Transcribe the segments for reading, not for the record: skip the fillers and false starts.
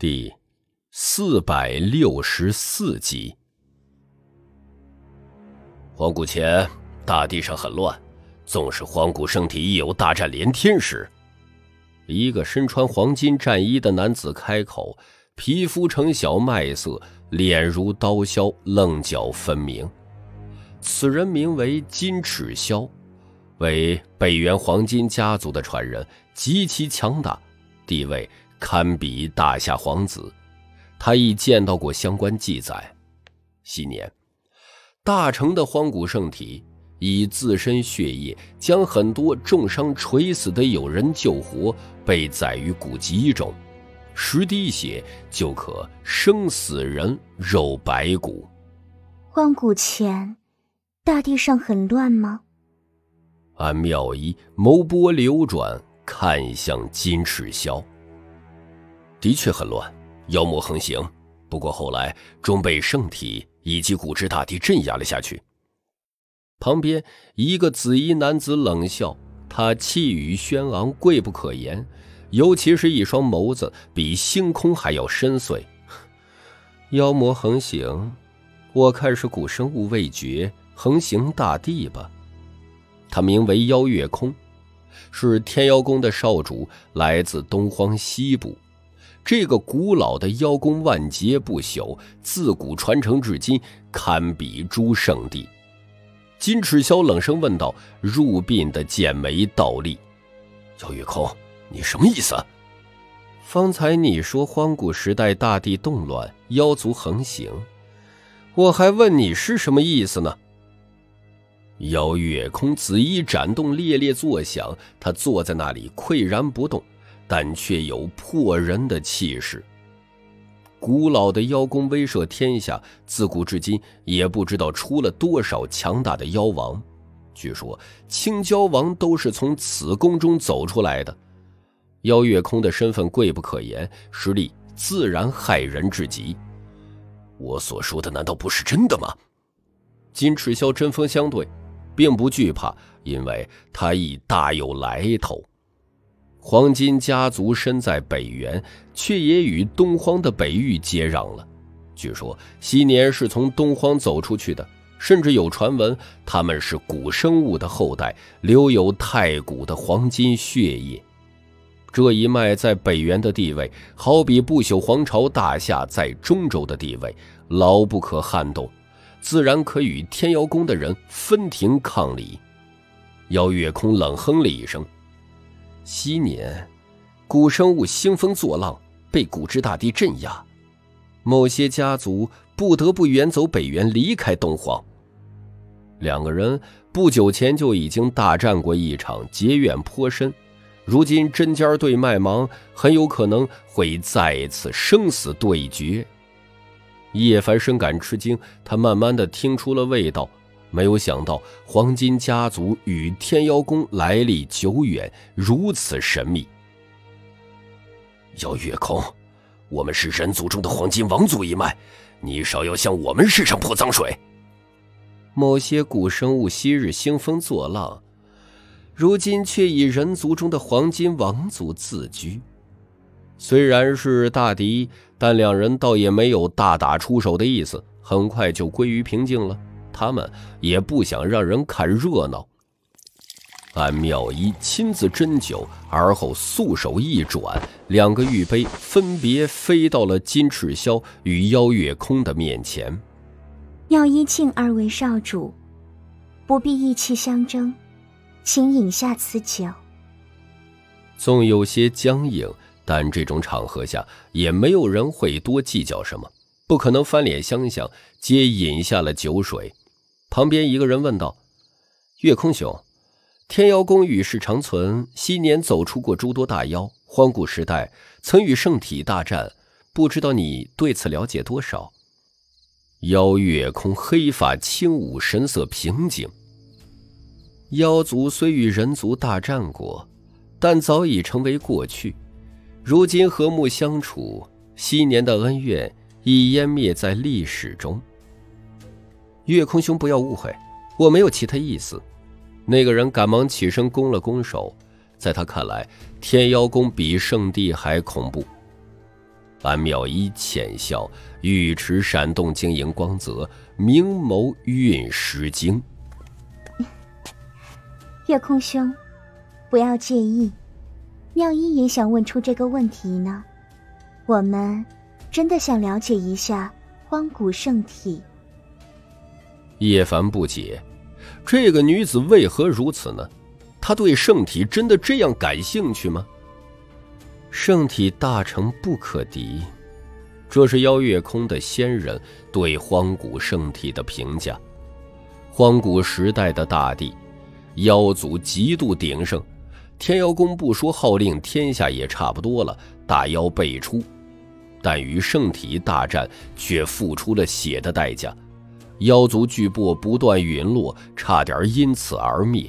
第464集。荒谷前，大地上很乱，纵使荒谷圣体亦有大战连天时。一个身穿黄金战衣的男子开口，皮肤呈小麦色，脸如刀削，棱角分明。此人名为金赤霄，为北原黄金家族的传人，极其强大，地位堪比大夏皇子。他亦见到过相关记载。昔年大成的荒谷圣体以自身血液将很多重伤垂死的友人救活，被载于古籍中，10滴血就可生死人肉白骨。 荒谷前，大地上很乱吗？ 安妙一眸波流转，看向金赤霄。的确很乱，妖魔横行，不过后来终被圣体以及古之大帝镇压了下去。旁边一个紫衣男子冷笑，他气宇轩昂，贵不可言，尤其是一双眸子比星空还要深邃。妖魔横行，我看是古生物未绝，横行大地吧。他名为妖月空，是天妖宫的少主，来自东荒西部。这个古老的妖宫万劫不朽，自古传承至今，堪比诸圣地。金赤霄冷声问道，入鬓的剑眉倒立。妖月空，你什么意思？方才你说荒古时代大地动乱，妖族横行，我还问你是什么意思呢？妖月空紫衣展动，猎猎作响，他坐在那里岿然不动，但却有破人的气势。古老的妖宫威慑天下，自古至今也不知道出了多少强大的妖王，据说青蛟王都是从此宫中走出来的。妖月空的身份贵不可言，实力自然骇人至极。我所说的难道不是真的吗？金赤霄针锋相对，并不惧怕，因为他亦大有来头。黄金家族身在北原，却也与东荒的北域接壤了。据说昔年是从东荒走出去的，甚至有传闻他们是古生物的后代，留有太古的黄金血液。这一脉在北原的地位，好比不朽皇朝大夏在中州的地位，牢不可撼动，自然可与天妖宫的人分庭抗礼。妖月空冷哼了一声，昔年古生物兴风作浪，被古之大帝镇压，某些家族不得不远走北原，离开东荒。两个人不久前就已经大战过一场，结怨颇深，如今针尖对麦芒，很有可能会再一次生死对决。叶凡深感吃惊，他慢慢地听出了味道，没有想到黄金家族与天妖宫来历久远，如此神秘。妖月空，我们是人族中的黄金王族一脉，你少要向我们身上泼脏水。某些古生物昔日兴风作浪，如今却以人族中的黄金王族自居。虽然是大敌，但两人倒也没有大打出手的意思，很快就归于平静了。他们也不想让人看热闹。安妙一亲自斟酒，而后素手一转，2个玉杯分别飞到了金赤霄与妖月空的面前。 妙一敬二位少主，不必意气相争，请饮下此酒。 纵有些僵硬，但这种场合下也没有人会多计较什么，不可能翻脸相向，皆饮下了酒水。旁边一个人问道，月空兄，天妖宫与世长存，昔年走出过诸多大妖，荒古时代曾与圣体大战，不知道你对此了解多少？妖月空黑发轻舞，神色平静。妖族虽与人族大战过，但早已成为过去，如今和睦相处，昔年的恩怨已湮灭在历史中。月空兄不要误会，我没有其他意思。那个人赶忙起身拱了拱手，在他看来，天妖宫比圣地还恐怖。 安妙一浅笑，玉池闪动晶莹光泽，明眸蕴诗经。 月空兄，不要介意，妙一也想问出这个问题呢。我们真的想了解一下荒古圣体。 叶凡不解，这个女子为何如此呢？她对圣体真的这样感兴趣吗？圣体大成不可敌，这是邀月空的先人对荒古圣体的评价。荒古时代的大地，妖族极度鼎盛，天妖宫不说号令天下也差不多了，大妖辈出，但与圣体大战却付出了血的代价，妖族巨擘不断陨落，差点因此而灭。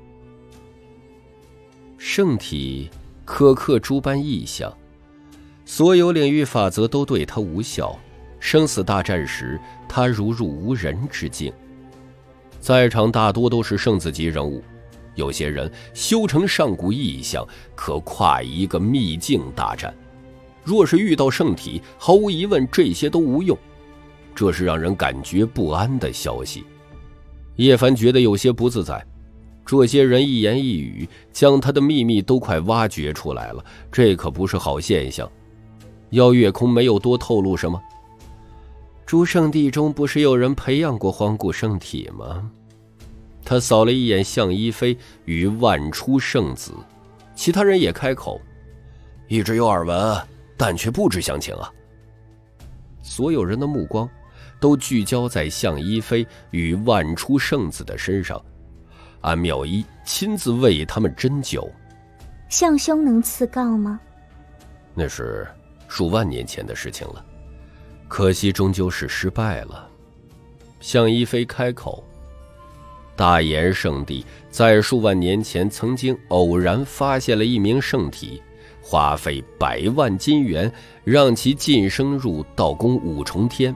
圣体苛刻诸般异象，所有领域法则都对他无效，生死大战时他如入无人之境。在场大多都是圣子级人物，有些人修成上古异象，可跨一个秘境大战。若是遇到圣体，毫无疑问这些都无用，这是让人感觉不安的消息。叶凡觉得有些不自在，这些人一言一语将他的秘密都快挖掘出来了，这可不是好现象。邀月空没有多透露什么。诸圣地中不是有人培养过荒古圣体吗？他扫了一眼向一飞与万出圣子，其他人也开口，一直有耳闻，但却不知详情啊。所有人的目光都聚焦在向一飞与万出圣子的身上，安妙一亲自为他们针灸。 向兄能赐告吗？ 那是数万年前的事情了，可惜终究是失败了。向一飞开口，大炎圣地在数万年前曾经偶然发现了一名圣体，花费100万金元让其晋升入道宫5重天。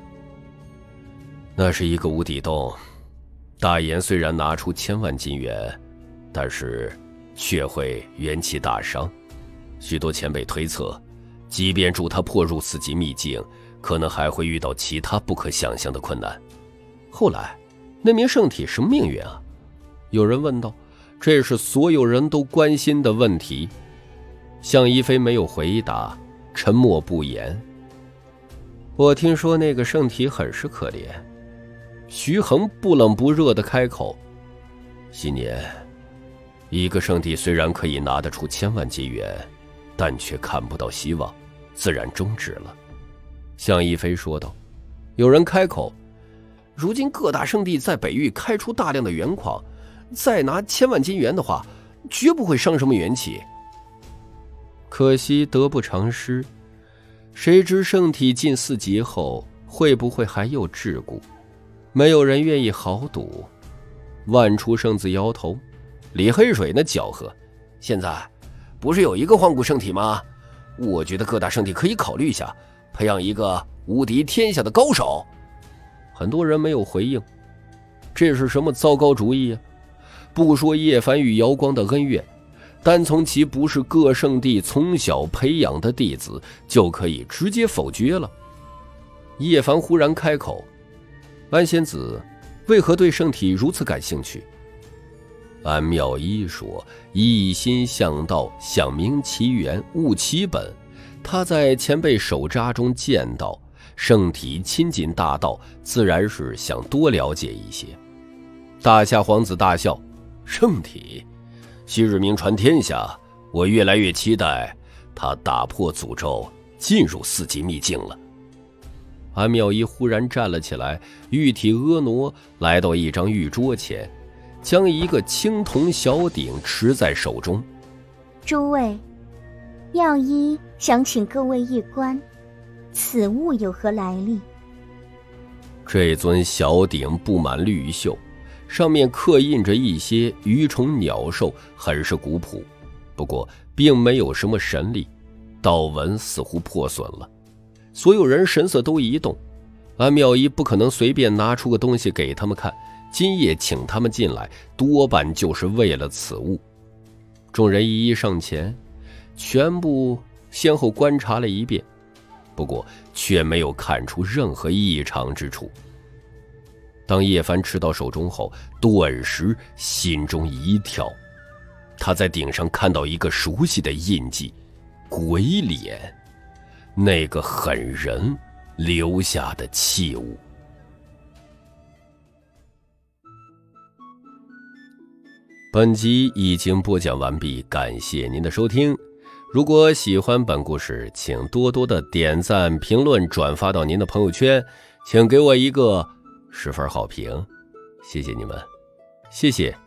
那是一个无底洞，大炎虽然拿出1000万金元，但是却会元气大伤。许多前辈推测，即便助他破入4级秘境，可能还会遇到其他不可想象的困难。后来那名圣体什么命运啊？有人问道。这是所有人都关心的问题。向一飞没有回答，沉默不言。我听说那个圣体很是可怜。徐恒不冷不热地开口，昔年一个圣体虽然可以拿得出1000万金元，但却看不到希望，自然终止了。向一飞说道。有人开口，如今各大圣地在北域开出大量的元矿，再拿1000万金元的话，绝不会伤什么元气。可惜得不偿失，谁知圣体进4级后会不会还有桎梏？没有人愿意豪赌。万出圣子摇头，李黑水那搅和，现在不是有一个荒古圣体吗？我觉得各大圣体可以考虑一下，培养一个无敌天下的高手。很多人没有回应，这是什么糟糕主意啊？不说叶凡与瑶光的恩怨，单从其不是各圣地从小培养的弟子，就可以直接否决了。叶凡忽然开口，安仙子为何对圣体如此感兴趣？安妙一说，一心向道，想明其源，悟其本。他在前辈手札中见到圣体亲近大道，自然是想多了解一些。大夏皇子大笑，圣体昔日名传天下，我越来越期待他打破诅咒，进入4级秘境了。安妙一忽然站了起来，玉体婀娜，来到一张玉桌前，将一个青铜小鼎持在手中。 诸位，妙一想请各位一观，此物有何来历？ 这尊小鼎布满绿锈，上面刻印着一些鱼虫鸟兽，很是古朴，不过并没有什么神力，道纹似乎破损了。所有人神色都一动，安妙一不可能随便拿出个东西给他们看，今夜请他们进来，多半就是为了此物。众人一一上前，全部先后观察了一遍， 不过却没有看出任何异常之处。当叶帆持到手中后，顿时心中一跳，他在顶上看到一个熟悉的印记，鬼脸，那个狠人留下的器物。本集已经播讲完毕，感谢您的收听。如果喜欢本故事，请多多的点赞、评论、转发到您的朋友圈，请给我一个10分好评，谢谢你们，谢谢。